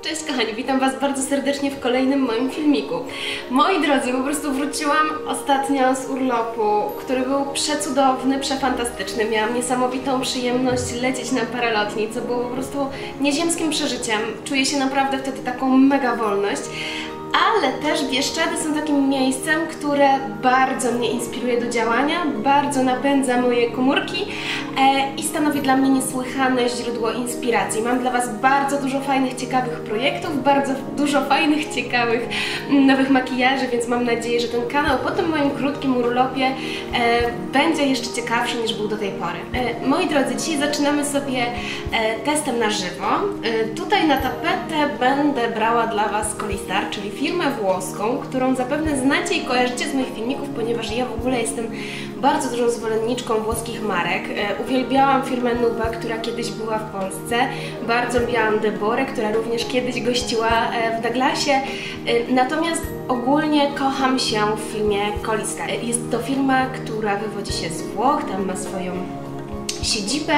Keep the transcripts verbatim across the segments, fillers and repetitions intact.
Cześć kochani, witam Was bardzo serdecznie w kolejnym moim filmiku. Moi drodzy, po prostu wróciłam ostatnio z urlopu, który był przecudowny, przefantastyczny. Miałam niesamowitą przyjemność lecieć na paralotni, co było po prostu nieziemskim przeżyciem. Czuję się naprawdę wtedy taką mega wolność. Ale też Bieszczady są takim miejscem, które bardzo mnie inspiruje do działania, bardzo napędza moje komórki e, i stanowi dla mnie niesłychane źródło inspiracji. Mam dla Was bardzo dużo fajnych, ciekawych projektów, bardzo dużo fajnych, ciekawych nowych makijaży, więc mam nadzieję, że ten kanał po tym moim krótkim urlopie e, będzie jeszcze ciekawszy niż był do tej pory. E, moi drodzy, dzisiaj zaczynamy sobie e, testem na żywo. E, tutaj na tapetę będę brała dla Was Colistar, czyli firmę włoską, którą zapewne znacie i kojarzycie z moich filmików, ponieważ ja w ogóle jestem bardzo dużą zwolenniczką włoskich marek. E, uwielbiałam firmę Nuba, która kiedyś była w Polsce. Bardzo lubiłam Deborę, która również kiedyś gościła e, w Douglasie. E, natomiast ogólnie kocham się w firmie Colistar. E, jest to firma, która wywodzi się z Włoch, tam ma swoją siedzibę.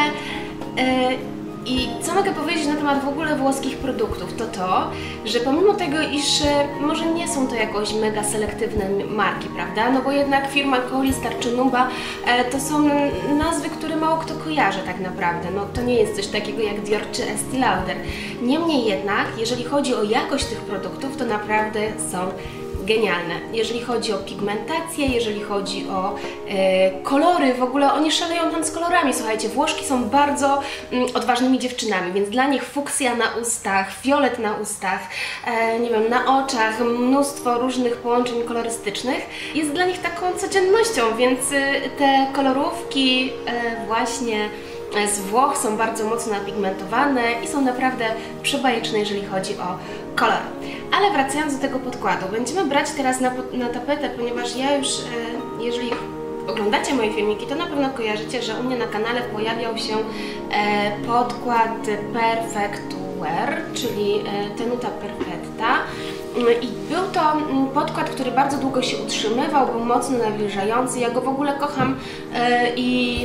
E, I co mogę powiedzieć na temat w ogóle włoskich produktów, to to, że pomimo tego, iż może nie są to jakoś mega selektywne marki, prawda, no bo jednak firma Colistar czy Nuba e, to są nazwy, które mało kto kojarzy tak naprawdę, no to nie jest coś takiego jak Dior czy Estée Lauder. Niemniej jednak, jeżeli chodzi o jakość tych produktów, to naprawdę są genialne. Jeżeli chodzi o pigmentację, jeżeli chodzi o e, kolory, w ogóle oni szaleją tam z kolorami. Słuchajcie, Włoszki są bardzo mm, odważnymi dziewczynami, więc dla nich fuksja na ustach, fiolet na ustach, e, nie wiem, na oczach, mnóstwo różnych połączeń kolorystycznych jest dla nich taką codziennością, więc y, te kolorówki e, właśnie z Włoch są bardzo mocno napigmentowane i są naprawdę przebajeczne, jeżeli chodzi o kolor. Ale wracając do tego podkładu, będziemy brać teraz na, na tapetę, ponieważ ja już, e, jeżeli oglądacie moje filmiki, to na pewno kojarzycie, że u mnie na kanale pojawiał się e, podkład Perfect Wear, czyli e, Tenuta Perfetta. I był to podkład, który bardzo długo się utrzymywał, był mocno nawilżający, ja go w ogóle kocham e, i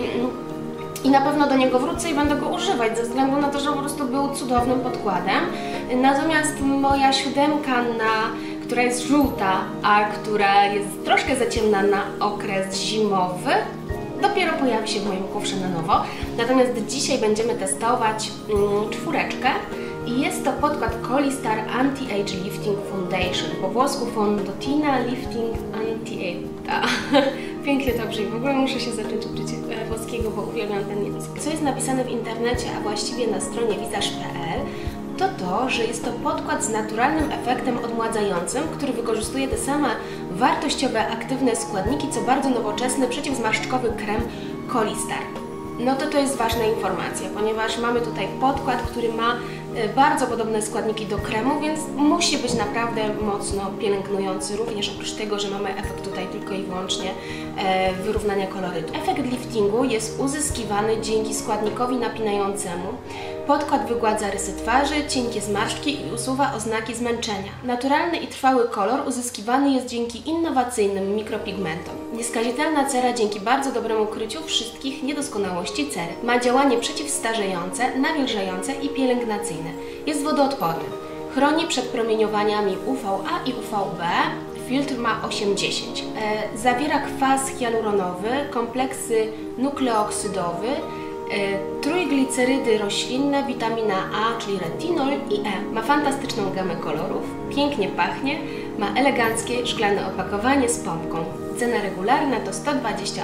I na pewno do niego wrócę i będę go używać, ze względu na to, że po prostu był cudownym podkładem. Natomiast moja siódemka, na, która jest żółta, a która jest troszkę za ciemna na okres zimowy, dopiero pojawi się w moim kufrze na nowo. Natomiast dzisiaj będziemy testować mm, czwóreczkę i jest to podkład Colistar Anti-Age Lifting Foundation, po włosku Fondotina Lifting Anti-Age. Pięknie to brzmi, w ogóle muszę się zacząć uczyć włoskiego, bo uwielbiam ten język. Co jest napisane w internecie, a właściwie na stronie visage kropka p l, to to, że jest to podkład z naturalnym efektem odmładzającym, który wykorzystuje te same wartościowe, aktywne składniki, co bardzo nowoczesny, przeciwzmarszczkowy krem Colistar. No to to jest ważna informacja, ponieważ mamy tutaj podkład, który ma bardzo podobne składniki do kremu, więc musi być naprawdę mocno pielęgnujący, również oprócz tego, że mamy efekt tutaj tylko i wyłącznie e, wyrównania kolorytu. Efekt liftingu jest uzyskiwany dzięki składnikowi napinającemu. Podkład wygładza rysy twarzy, cienkie zmarszczki i usuwa oznaki zmęczenia. Naturalny i trwały kolor uzyskiwany jest dzięki innowacyjnym mikropigmentom. Nieskazitelna cera dzięki bardzo dobremu kryciu wszystkich niedoskonałości cery. Ma działanie przeciwstarzejące, nawilżające i pielęgnacyjne. Jest wodoodporny. Chroni przed promieniowaniami U V A i U V B. Filtr ma osiem dziesięć. E, zawiera kwas hialuronowy, kompleksy nukleoksydowy, e, trójglicerydy roślinne, witamina A, czyli retinol i E. Ma fantastyczną gamę kolorów, pięknie pachnie, ma eleganckie szklane opakowanie z pompką. Cena regularna to sto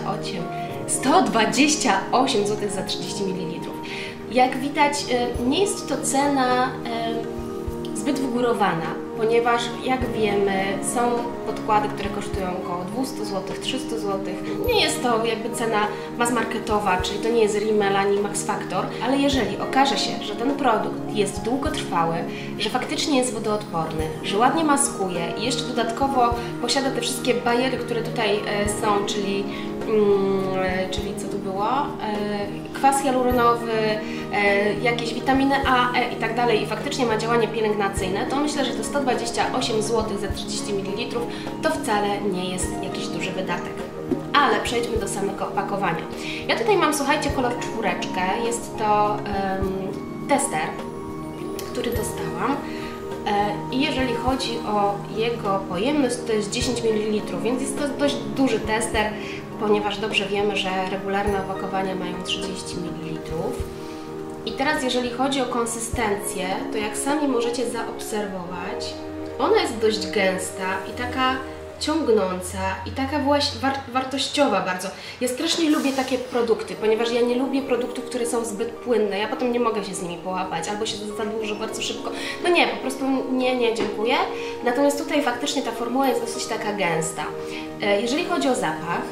dwadzieścia osiem złotych za trzydzieści mililitrów. Jak widać, nie jest to cena zbyt wygórowana, ponieważ jak wiemy, są podkłady, które kosztują około dwieście złotych, trzysta złotych. Nie jest to jakby cena mass-marketowa, czyli to nie jest Rimmel ani Max Factor, ale jeżeli okaże się, że ten produkt jest długotrwały, że faktycznie jest wodoodporny, że ładnie maskuje i jeszcze dodatkowo posiada te wszystkie bariery, które tutaj są, czyli Hmm, czyli co tu było, e, kwas hialuronowy, e, jakieś witaminy A, E i tak dalej i faktycznie ma działanie pielęgnacyjne, to myślę, że to sto dwadzieścia osiem złotych za trzydzieści mililitrów to wcale nie jest jakiś duży wydatek. Ale przejdźmy do samego opakowania. Ja tutaj mam, słuchajcie, kolor czwóreczkę, jest to um, tester, który dostałam. I jeżeli chodzi o jego pojemność, to jest dziesięć mililitrów, więc jest to dość duży tester, ponieważ dobrze wiemy, że regularne opakowania mają trzydzieści mililitrów. I teraz jeżeli chodzi o konsystencję, to jak sami możecie zaobserwować, ona jest dość gęsta i taka ciągnąca i taka właśnie war wartościowa bardzo. Ja strasznie lubię takie produkty, ponieważ ja nie lubię produktów, które są zbyt płynne. Ja potem nie mogę się z nimi połapać, albo się zadłużę bardzo szybko. No nie, po prostu nie, nie, dziękuję. Natomiast tutaj faktycznie ta formuła jest dosyć taka gęsta. Jeżeli chodzi o zapach,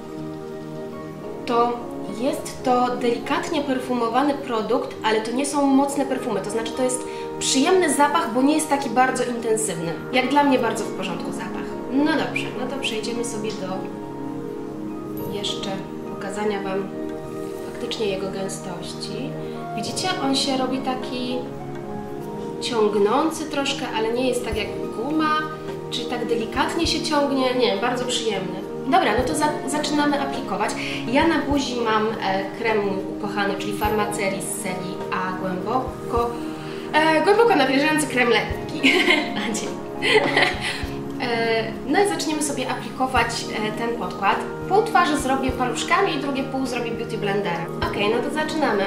to jest to delikatnie perfumowany produkt, ale to nie są mocne perfumy, to znaczy to jest przyjemny zapach, bo nie jest taki bardzo intensywny. Jak dla mnie bardzo w porządku zapach. No dobrze, no to przejdziemy sobie do jeszcze pokazania Wam faktycznie jego gęstości. Widzicie, on się robi taki ciągnący troszkę, ale nie jest tak jak guma, czyli tak delikatnie się ciągnie, nie, bardzo przyjemny. Dobra, no to za, zaczynamy aplikować. Ja na buzi mam e, krem ukochany, czyli Farmacerii z serii A głęboko, e, głęboko nawilżający krem lekki na dzień. No i zaczniemy sobie aplikować ten podkład. Pół twarzy zrobię paluszkami i drugie pół zrobię Beauty Blenderem. Ok, no to zaczynamy.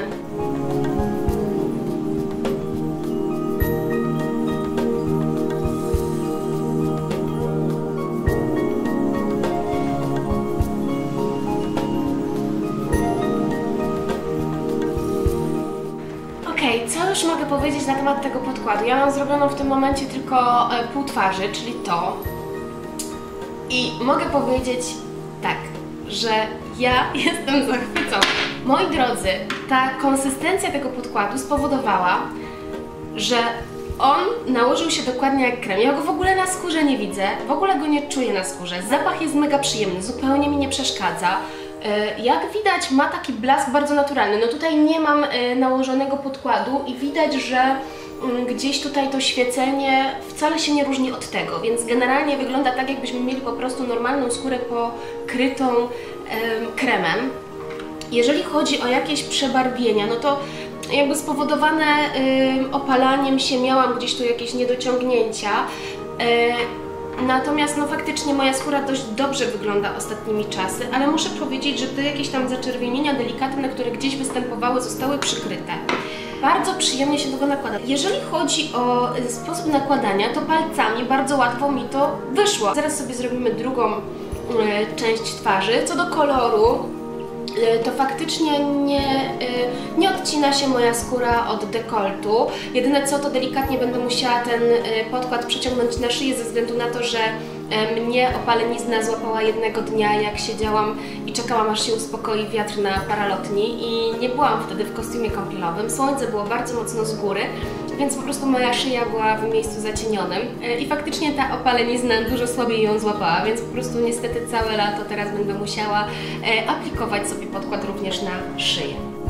Ok, co już mogę powiedzieć na temat tego podkładu? Ja mam zrobioną w tym momencie tylko e, pół twarzy, czyli to. I mogę powiedzieć tak, że ja jestem zachwycona. Moi drodzy, ta konsystencja tego podkładu spowodowała, że on nałożył się dokładnie jak krem. Ja go w ogóle na skórze nie widzę, w ogóle go nie czuję na skórze. Zapach jest mega przyjemny, zupełnie mi nie przeszkadza. Jak widać, ma taki blask bardzo naturalny. No tutaj nie mam nałożonego podkładu i widać, że gdzieś tutaj to świecenie wcale się nie różni od tego, więc generalnie wygląda tak, jakbyśmy mieli po prostu normalną skórę pokrytą em, kremem. Jeżeli chodzi o jakieś przebarwienia, no to jakby spowodowane ym, opalaniem się miałam gdzieś tu jakieś niedociągnięcia. Yy, Natomiast no faktycznie moja skóra dość dobrze wygląda ostatnimi czasy, ale muszę powiedzieć, że te jakieś tam zaczerwienienia delikatne, które gdzieś występowały, zostały przykryte. Bardzo przyjemnie się tego nakłada. Jeżeli chodzi o sposób nakładania, to palcami bardzo łatwo mi to wyszło. Zaraz sobie zrobimy drugą y, część twarzy. Co do koloru, y, to faktycznie nie, y, nie odcina się moja skóra od dekoltu. Jedyne co, to delikatnie będę musiała ten y, podkład przeciągnąć na szyję ze względu na to, że mnie opalenizna złapała jednego dnia, jak siedziałam i czekałam, aż się uspokoi wiatr na paralotni i nie byłam wtedy w kostiumie kąpielowym. Słońce było bardzo mocno z góry, więc po prostu moja szyja była w miejscu zacienionym i faktycznie ta opalenizna dużo słabiej ją złapała, więc po prostu niestety całe lato teraz będę musiała aplikować sobie podkład również na szyję.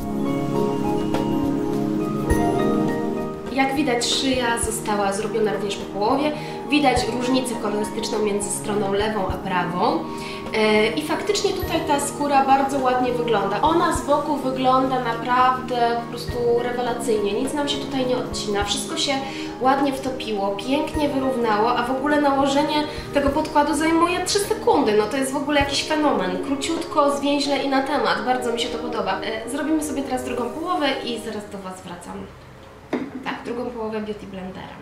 Jak widać, szyja została zrobiona również po połowie. Widać różnicę kolorystyczną między stroną lewą a prawą. I faktycznie tutaj ta skóra bardzo ładnie wygląda. Ona z boku wygląda naprawdę po prostu rewelacyjnie. Nic nam się tutaj nie odcina. Wszystko się ładnie wtopiło, pięknie wyrównało, a w ogóle nałożenie tego podkładu zajmuje trzy sekundy. No to jest w ogóle jakiś fenomen. Króciutko, zwięźle i na temat. Bardzo mi się to podoba. Zrobimy sobie teraz drugą połowę i zaraz do Was wracam. Tak, drugą połowę Beauty Blendera.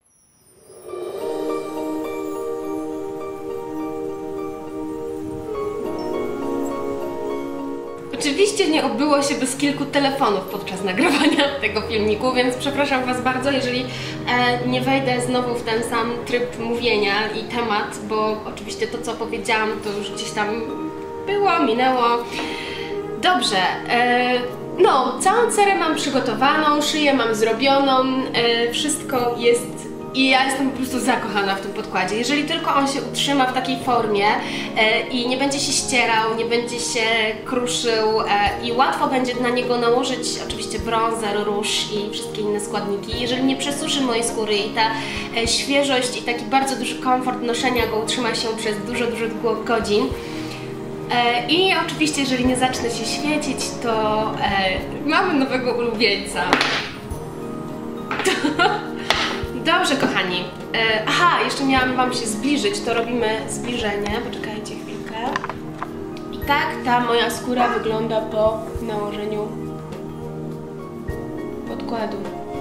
Oczywiście nie obyło się bez kilku telefonów podczas nagrywania tego filmiku, więc przepraszam Was bardzo, jeżeli e, nie wejdę znowu w ten sam tryb mówienia i temat, bo oczywiście to, co powiedziałam, to już gdzieś tam było, minęło. Dobrze. E, No, całą cerę mam przygotowaną, szyję mam zrobioną, e, wszystko jest i ja jestem po prostu zakochana w tym podkładzie. Jeżeli tylko on się utrzyma w takiej formie e, i nie będzie się ścierał, nie będzie się kruszył e, i łatwo będzie na niego nałożyć oczywiście bronzer, róż i wszystkie inne składniki. Jeżeli nie przesuszy mojej skóry i ta e, świeżość i taki bardzo duży komfort noszenia go utrzyma się przez dużo, dużo godzin. I oczywiście, jeżeli nie zacznę się świecić, to e, mamy nowego ulubieńca. Dobrze, kochani. E, aha, jeszcze miałam Wam się zbliżyć, to robimy zbliżenie. Poczekajcie chwilkę. I tak ta moja skóra wygląda po nałożeniu podkładu.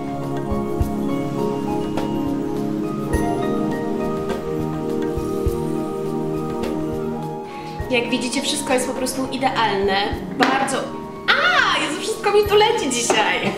Jak widzicie, wszystko jest po prostu idealne. Bardzo... A! Jezu, wszystko mi tu leci dzisiaj!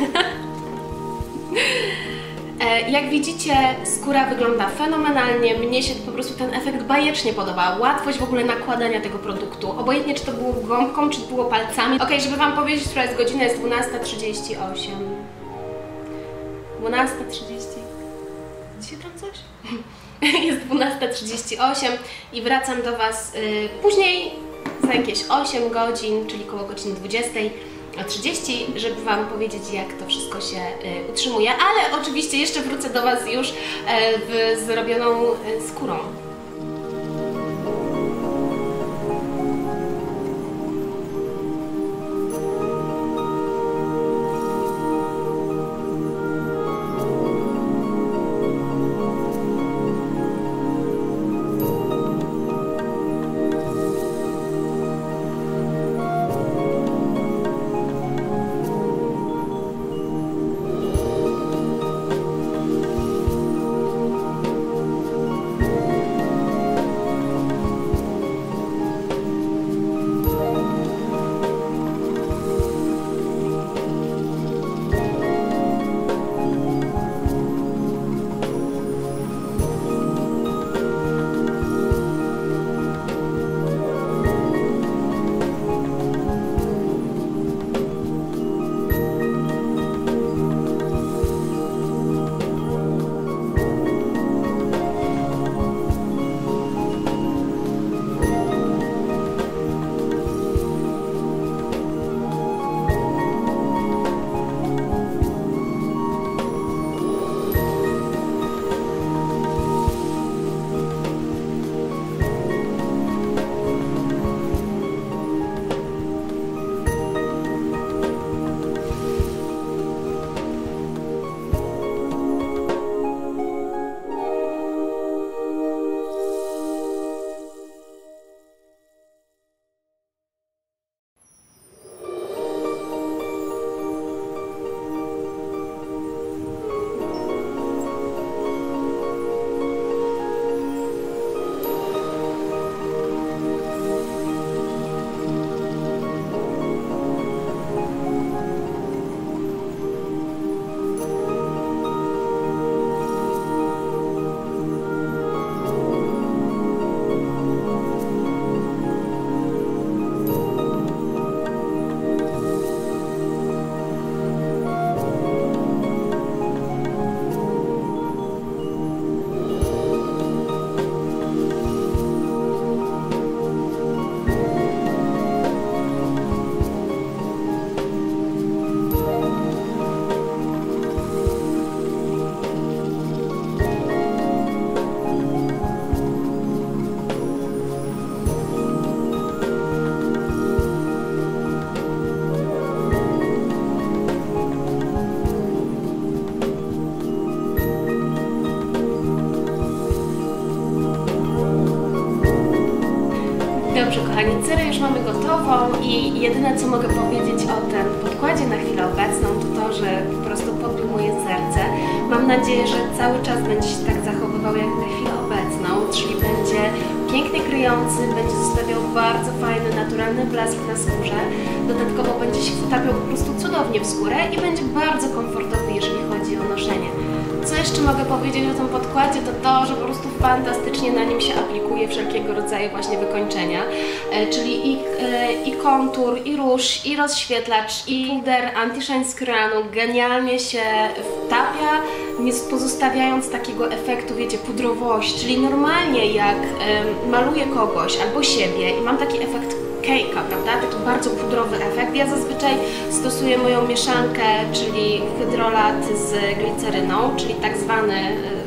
Jak widzicie, skóra wygląda fenomenalnie, mnie się po prostu ten efekt bajecznie podoba. Łatwość w ogóle nakładania tego produktu, obojętnie czy to było gąbką, czy to było palcami. Ok, żeby Wam powiedzieć, która jest godzina, jest dwunasta trzydzieści osiem. dwunasta trzydzieści... Dzisiaj tam coś? Jest dwunasta trzydzieści osiem i wracam do Was y, później, za jakieś osiem godzin, czyli koło godziny dwudziestej trzydzieści, żeby Wam powiedzieć, jak to wszystko się y, utrzymuje, ale oczywiście jeszcze wrócę do Was już y, w zrobioną y, skórą. Dobrze, kochani, cerę już mamy gotową i jedyne, co mogę powiedzieć o tym podkładzie na chwilę obecną, to to, że po prostu podbił moje serce. Mam nadzieję, że cały czas będzie się tak zachowywał jak na chwilę obecną, czyli będzie pięknie kryjący, będzie zostawiał bardzo fajny, naturalny blask na skórze. Dodatkowo będzie się wtapiał po prostu cudownie w skórę i będzie bardzo komfortowy, jeżeli chodzi o noszenie. Co jeszcze mogę powiedzieć o tym podkładzie, to to, że po prostu fantastycznie na nim się aplikuje wszelkiego rodzaju właśnie wykończenia, e, czyli i, e, i kontur, i róż, i rozświetlacz, i puder anti-shine z Kyroanu genialnie się wtapia, nie pozostawiając takiego efektu, wiecie, pudrowości, czyli normalnie jak e, maluję kogoś albo siebie i mam taki efekt cake'a, prawda? Taki bardzo pudrowy efekt. Ja zazwyczaj stosuję moją mieszankę, czyli hydrolat z gliceryną, czyli tak zwany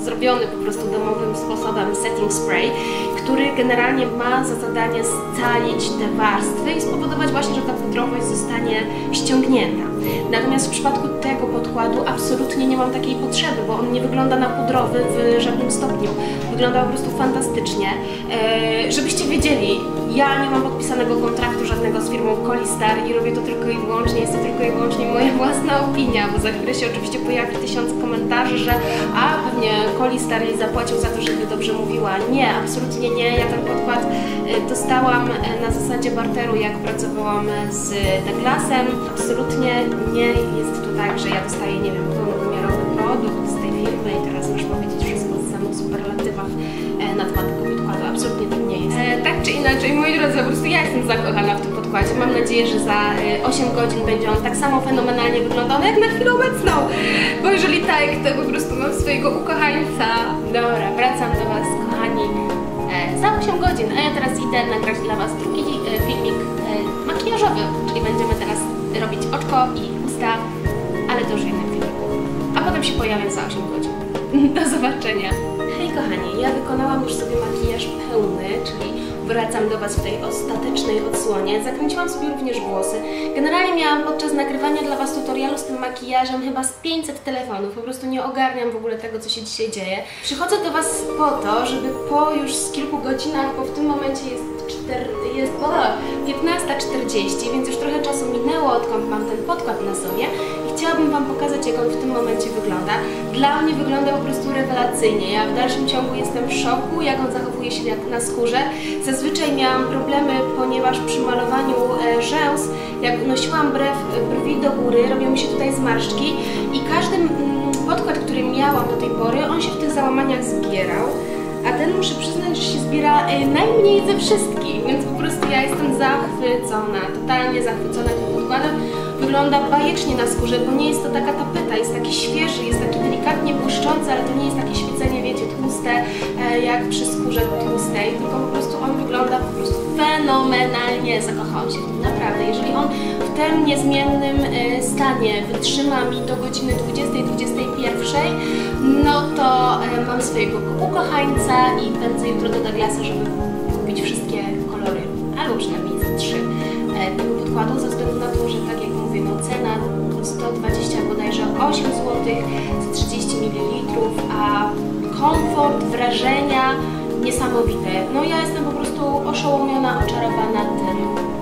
zrobiony po prostu domowym sposobem setting spray, który generalnie ma za zadanie scalić te warstwy i spowodować właśnie, że ta pudrowość zostanie ściągnięta. Natomiast w przypadku tego podkładu absolutnie nie mam takiej potrzeby, bo on nie wygląda na pudrowy w żadnym stopniu. Wygląda po prostu fantastycznie. Eee, żebyście wiedzieli, ja nie mam podpisanego kontraktu żadnego z firmą Colistar i robię to tylko i wyłącznie, jest to tylko i wyłącznie moja własna opinia, bo za chwilę się oczywiście pojawi tysiąc komentarzy, że a pewnie Colistar jej zapłacił za to, żeby dobrze mówiła. Nie, absolutnie nie. Ja ten podkład dostałam na zasadzie barteru, jak pracowałam z Douglasem. Absolutnie nie jest to tak, że ja dostaję, nie wiem, pełnowymiarowy produkt z tej firmy i teraz masz powiedzieć wszystko w samych superlatywach na temat tego podkładu. Absolutnie tak nie jest. E, tak czy inaczej, moi drodzy, po prostu ja jestem zakochana w tym podkładzie. Mam nadzieję, że za osiem godzin będzie on tak samo fenomenalnie wyglądał, jak na chwilę obecną. Bo jeżeli tak, to po prostu mam swojego ukochańca. Dobra, wracam do Was, kochani, e, za osiem godzin. A ja teraz idę nagrać dla Was drugi e, filmik e, makijażowy, czyli będziemy teraz robić oczko i usta, ale to już w innym filmiku. A potem się pojawię za osiem godzin. Do zobaczenia. Hej kochani, ja wykonałam już sobie makijaż pełny, czyli wracam do Was w tej ostatecznej odsłonie. Zakręciłam sobie również włosy. Generalnie miałam podczas nagrywania dla Was tutorialu z tym makijażem chyba z pięćset telefonów. Po prostu nie ogarniam w ogóle tego, co się dzisiaj dzieje. Przychodzę do Was po to, żeby po już z kilku godzinach, bo w tym momencie jest, cztery, jest o, piętnasta czterdzieści, więc już trochę czasu minęło, odkąd mam ten podkład na sobie. Chciałabym Wam pokazać, jak on w tym momencie wygląda. Dla mnie wygląda po prostu rewelacyjnie. Ja w dalszym ciągu jestem w szoku, jak on zachowuje się na skórze. Zazwyczaj miałam problemy, ponieważ przy malowaniu e, rzęs, jak nosiłam brew, brwi do góry, robią mi się tutaj zmarszczki i każdy mm, podkład, który miałam do tej pory, on się w tych załamaniach zbierał. A ten, muszę przyznać, że się zbiera e, najmniej ze wszystkich, więc po prostu ja jestem zachwycona, totalnie zachwycona tym podkładem. Wygląda bajecznie na skórze, bo nie jest to taka tapeta, jest taki świeży, jest taki delikatnie błyszczący, ale to nie jest takie świecenie, wiecie, tłuste, e, jak przy skórze tłustej, tylko po prostu on wygląda po prostu fenomenalnie. Zakochałam się w tym, naprawdę. Jeżeli on w tym niezmiennym e, stanie wytrzyma mi do godziny dwudziestej, dwudziestej pierwszej, no to e, mam swojego ukochańca i pędzę jutro do Douglasa, żeby kupić wszystkie kolory, albo przynajmniej z trzy e, tego podkładu, ze względu na to, że tak jak mówię, no cena sto dwadzieścia bodajże osiem złotych za trzydzieści mililitrów, a komfort, wrażenia niesamowite. No ja jestem po prostu oszołomiona, oczarowana tym,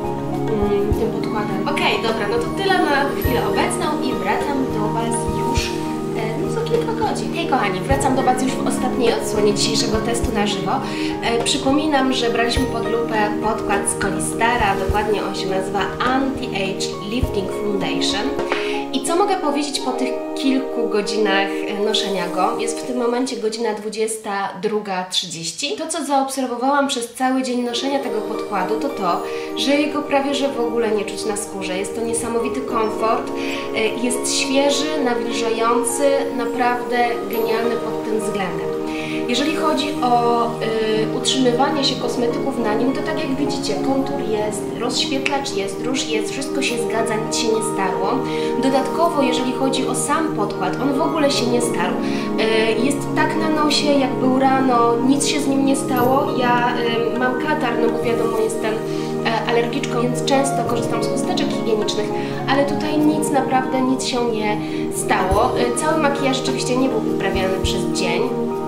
mm, tym podkładem. Okej, okay, dobra, no to tyle na chwilę obecną i wracam do Was już no, za kilka godzin. Hej kochani, wracam do Was już w ostatniej odsłonie dzisiejszego testu na żywo. E, przypominam, że braliśmy pod lupę podkład z Colistara, dokładnie on się nazywa Anti-Age Lifting Foundation. I co mogę powiedzieć po tych kilku godzinach noszenia go? Jest w tym momencie godzina dwudziesta druga trzydzieści. To, co zaobserwowałam przez cały dzień noszenia tego podkładu, to to, że jego prawie że w ogóle nie czuć na skórze. Jest to niesamowity komfort, jest świeży, nawilżający, naprawdę genialny pod tym względem. Jeżeli chodzi o y, utrzymywanie się kosmetyków na nim, to tak jak widzicie, kontur jest, rozświetlacz jest, róż jest, wszystko się zgadza, nic się nie starło. Dodatkowo, jeżeli chodzi o sam podkład, on w ogóle się nie starł. Y, jest tak na nosie, jak był rano, nic się z nim nie stało. Ja y, mam katar, no bo wiadomo, jestem y, alergiczką, więc często korzystam z chusteczek higienicznych, ale tutaj nic, naprawdę nic się nie stało. Y, cały makijaż oczywiście nie był wyprawiany przez dzień,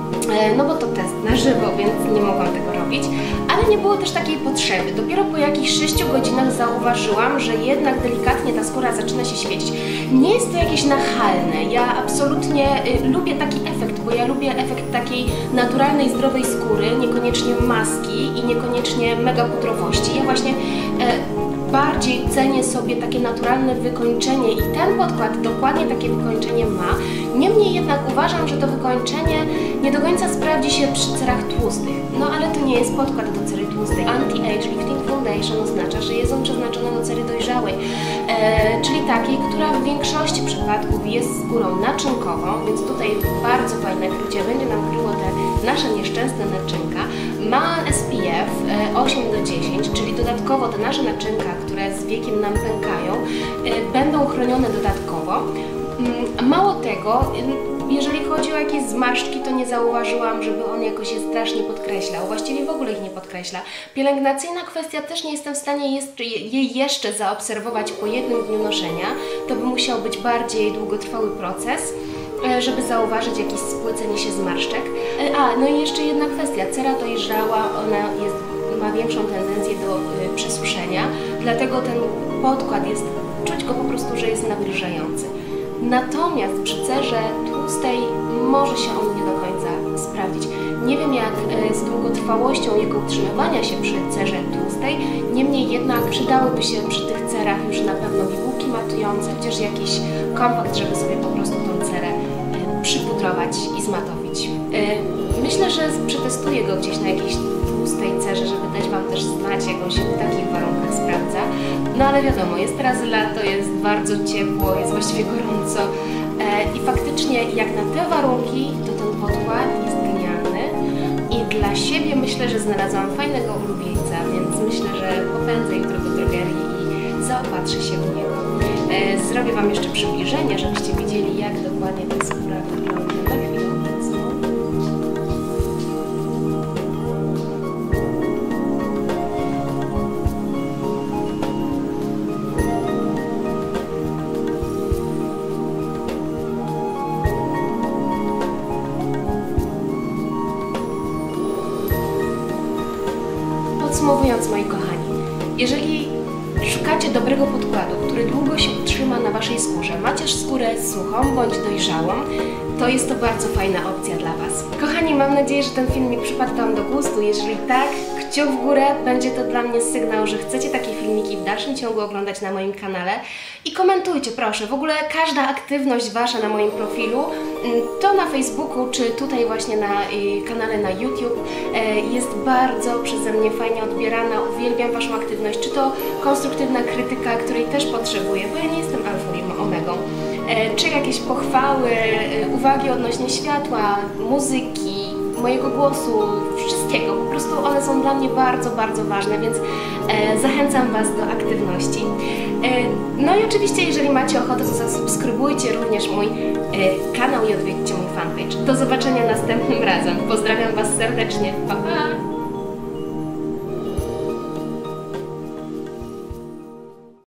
no bo to test na żywo, więc nie mogłam tego robić, ale nie było też takiej potrzeby. Dopiero po jakichś sześciu godzinach zauważyłam, że jednak delikatnie ta skóra zaczyna się świecić. Nie jest to jakieś nachalne. Ja absolutnie y, lubię taki efekt, bo ja lubię efekt takiej naturalnej, zdrowej skóry, niekoniecznie maski i niekoniecznie mega pudrowości. Ja właśnie y, bardziej cenię sobie takie naturalne wykończenie i ten podkład dokładnie takie wykończenie ma. Niemniej jednak uważam, że to wykończenie nie do końca sprawdzi się przy cerach tłustych. No ale to nie jest podkład do cery tłustej. Anti-Age Lifting Foundation oznacza, że jest on przeznaczony do cery dojrzałej, e, czyli takiej, która w większości przypadków jest skórą naczynkową, więc tutaj bardzo fajne krycie będzie nam kryło te nasze nieszczęsne naczynka. Ma S P F osiem do dziesięciu, czyli dodatkowo te nasze naczynka, które z wiekiem nam pękają, e, będą chronione dodatkowo. Mało tego, jeżeli chodzi o jakieś zmarszczki, to nie zauważyłam, żeby on jakoś je strasznie podkreślał. Właściwie w ogóle ich nie podkreśla. Pielęgnacyjna kwestia też nie jestem w stanie jest, jej jeszcze zaobserwować po jednym dniu noszenia. To by musiał być bardziej długotrwały proces, żeby zauważyć jakieś spłycenie się zmarszczek. A, no i jeszcze jedna kwestia. Cera dojrzała, ona jest, ma większą tendencję do y, przesuszenia, dlatego ten podkład jest, czuć go po prostu, że jest nawilżający. Natomiast przy cerze tłustej może się on nie do końca sprawdzić. Nie wiem jak y, z długotrwałością jego utrzymywania się przy cerze tłustej, niemniej jednak przydałyby się przy tych cerach już na pewno bibułki matujące, chociaż jakiś kompakt, żeby sobie po prostu tą cerę przypudrować i zmatowić. Myślę, że przetestuję go gdzieś na jakiejś tłustej cerze, żeby dać Wam też znać, jak on się w takich warunkach sprawdza. No ale wiadomo, jest teraz lato, jest bardzo ciepło, jest właściwie gorąco i faktycznie jak na te warunki, to ten podkład jest genialny i dla siebie myślę, że znalazłam fajnego ulubieńca, więc myślę, że popędzę jutro do drogerii i zaopatrzę się w niego. Zrobię Wam jeszcze przybliżenie, żebyście widzieli, jak dokładnie ta skóra wygląda na chwilę obecną. Podsumowując, moi kochani, jeżeli szukacie dobrego podkładu, który długo się utrzyma na Waszej skórze, macie skórę suchą bądź dojrzałą, to jest to bardzo fajna opcja dla Was. Kochani, mam nadzieję, że ten filmik przypadł Wam do gustu. Jeżeli tak, kciuk w górę, będzie to dla mnie sygnał, że chcecie takie filmiki w dalszym ciągu oglądać na moim kanale. I komentujcie proszę, w ogóle każda aktywność Wasza na moim profilu, to na Facebooku, czy tutaj właśnie na kanale na YouTube, jest bardzo przeze mnie fajnie odbierana. Uwielbiam Waszą aktywność, czy to konstruktywna krytyka, której też potrzebuję, bo ja nie jestem alfą i omegą, czy jakieś pochwały, uwagi odnośnie światła, muzyki, mojego głosu, wszystkiego. Po prostu one są dla mnie bardzo, bardzo ważne, więc e, zachęcam Was do aktywności. E, no i oczywiście, jeżeli macie ochotę, to zasubskrybujcie również mój e, kanał i odwiedźcie mój fanpage. Do zobaczenia następnym razem. Pozdrawiam Was serdecznie. Pa, pa!